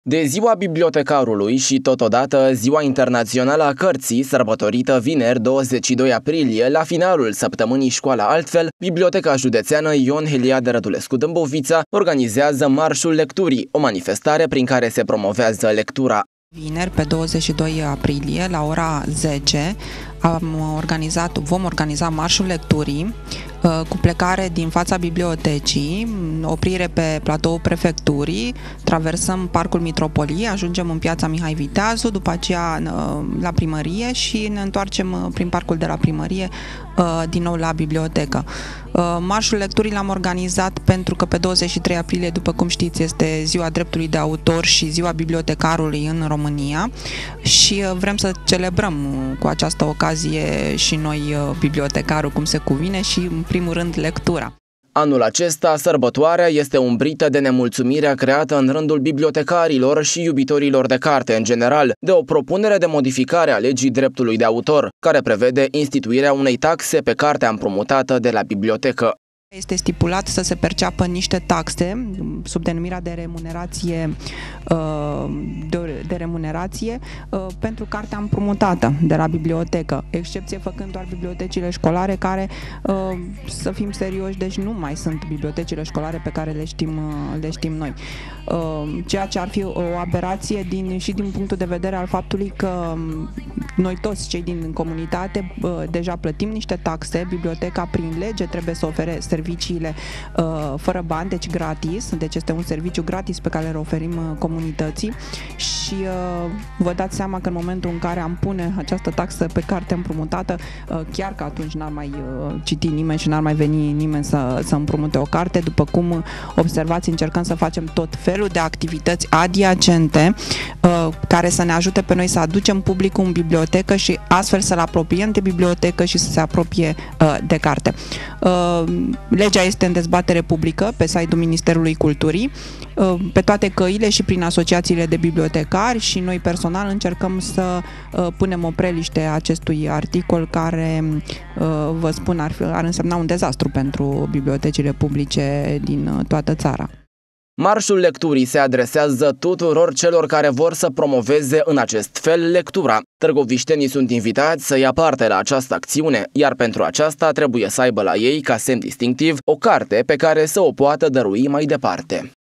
De Ziua Bibliotecarului și totodată Ziua Internațională a Cărții, sărbătorită vineri 22 aprilie, la finalul săptămânii Școala Altfel, Biblioteca Județeană Ion Heliade Rădulescu Dâmbovița organizează Marșul Lecturii, o manifestare prin care se promovează lectura. Vineri, pe 22 aprilie, la ora 10, vom organiza Marșul Lecturii cu plecare din fața bibliotecii, oprire pe platoul prefecturii, traversăm Parcul Mitropoliei, ajungem în Piața Mihai Viteazu, după aceea la primărie și ne întoarcem prin parcul de la primărie din nou la bibliotecă. Marșul Lecturii l-am organizat pentru că pe 23 aprilie, după cum știți, este Ziua Dreptului de Autor și Ziua Bibliotecarului în România și vrem să celebrăm cu această ocazie și noi bibliotecarul cum se cuvine și, în primul rând, lectura. Anul acesta, sărbătoarea este umbrită de nemulțumirea creată în rândul bibliotecarilor și iubitorilor de carte în general, de o propunere de modificare a legii dreptului de autor, care prevede instituirea unei taxe pe cartea împrumutată de la bibliotecă. Este stipulat să se perceapă niște taxe sub denumirea de remunerație pentru cartea împrumutată de la bibliotecă, excepție făcând doar bibliotecile școlare care, să fim serioși, deci nu mai sunt bibliotecile școlare pe care le știm noi. Ceea ce ar fi o aberație și din punctul de vedere al faptului că noi toți cei din comunitate deja plătim niște taxe, biblioteca prin lege trebuie să ofere serviciile fără bani, deci gratis, deci este un serviciu gratis pe care îl oferim comunității și vă dați seama că în momentul în care am pune această taxă pe carte împrumutată, chiar că atunci n-ar mai citi nimeni și n-ar mai veni nimeni să împrumute o carte. După cum observați, încercăm să facem tot felul de activități adiacente care să ne ajute pe noi să aducem publicul în bibliotecă și astfel să-l apropiem de bibliotecă și să se apropie de carte. Legea este în dezbatere publică pe site-ul Ministerului Culturii, pe toate căile și prin asociațiile de bibliotecari și noi personal încercăm să punem opreliște acestui articol care, vă spun, ar însemna un dezastru pentru bibliotecile publice din toată țara. Marșul Lecturii se adresează tuturor celor care vor să promoveze în acest fel lectura. Târgoviștenii sunt invitați să ia parte la această acțiune, iar pentru aceasta trebuie să aibă la ei, ca semn distinctiv, o carte pe care să o poată dărui mai departe.